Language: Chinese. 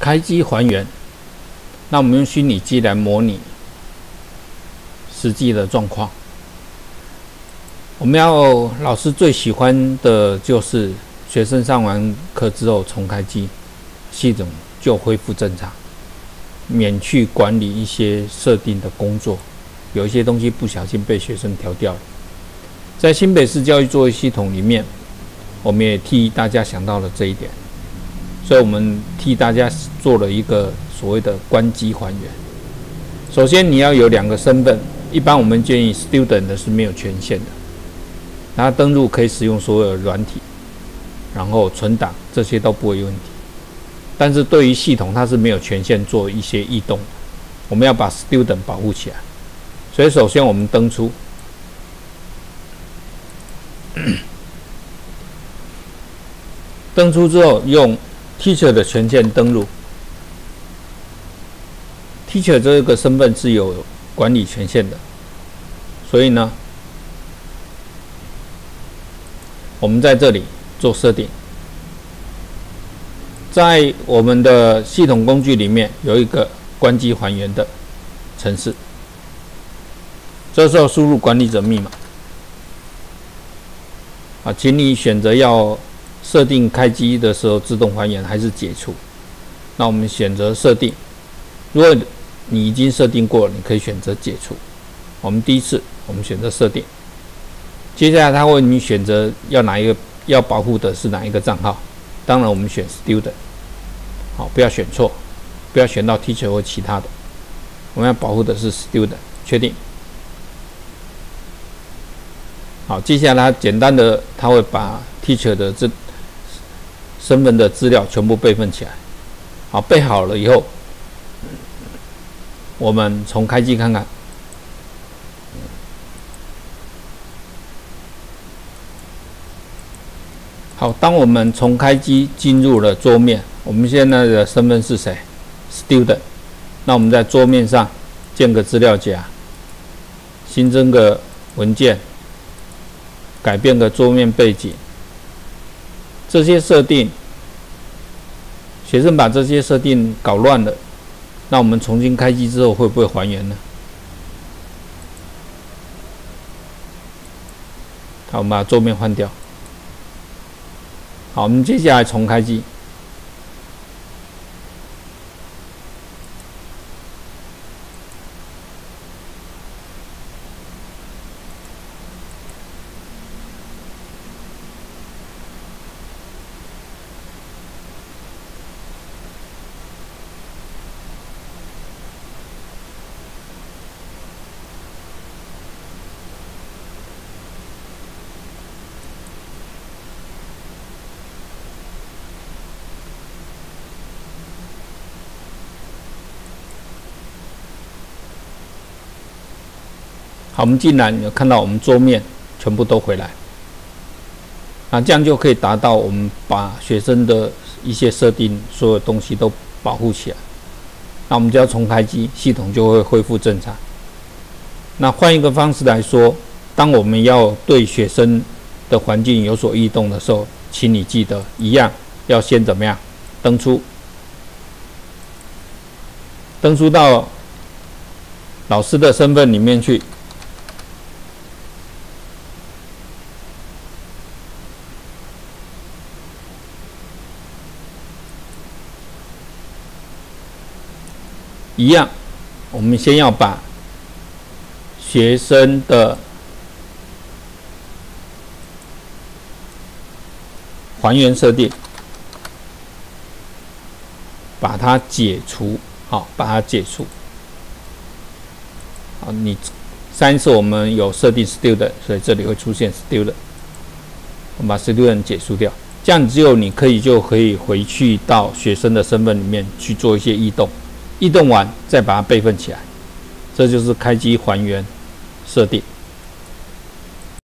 开机还原，那我们用虚拟机来模拟实际的状况。我们老师最喜欢的就是学生上完课之后重开机，系统就恢复正常，免去管理一些设定的工作，有一些东西不小心被学生调掉了。在新北市教育作业系统里面，我们也替大家想到了这一点，所以我们替大家做了一个所谓的关机还原。首先你要有2个身份，一般我们建议 student 的是没有权限的，它登录可以使用所有的软体，然后存档，这些都不会有问题。但是对于系统，它是没有权限做一些异动的，我们要把 student 保护起来。所以首先我们登出，登出之后用 teacher 的权限登录。teacher 这个身份是有管理权限的，所以呢，我们在这里做设定。在我们的系统工具里面有一个关机还原的程式，这时候输入管理者密码。请你选择要设定开机的时候自动还原还是解除。那我们选择设定，如果你已经设定过了，你可以选择解除。我们第一次我们选择设定，接下来它会你选择要保护的是哪一个账号，当然我们选 student， 好，不要选错，不要选到 teacher 或其他的，我们要保护的是 student， 确定。好，接下来简单的它会把 teacher 的这身份的资料全部备份起来。好，备好了以后，我们重开机看看。好，当我们重开机进入了桌面，我们现在的身份是谁 ？student。那我们在桌面上建个资料夹，新增个文件，改变个桌面背景。这些设定，学生把这些设定搞乱了，那我们重新开机之后会不会还原呢？好，我们把桌面换掉。好，我们接下来重开机。好，我们进来有看到我们桌面全部都回来，这样就可以达到我们把学生的一些设定所有东西都保护起来。那我们只要重开机，系统就会恢复正常。那换一个方式来说，当我们要对学生的环境有所异动的时候，请你记得一样要先怎么样？登出，登出到老师的身份里面去。一样，我们先要把学生的还原设定，把它解除。好，把它解除。好，上一次我们有设定 student， 所以这里会出现 student。我们把 student 解除掉，这样只有你就可以回去到学生的身份里面去做一些异动。异动完再把它备份起来，这就是开机还原设定。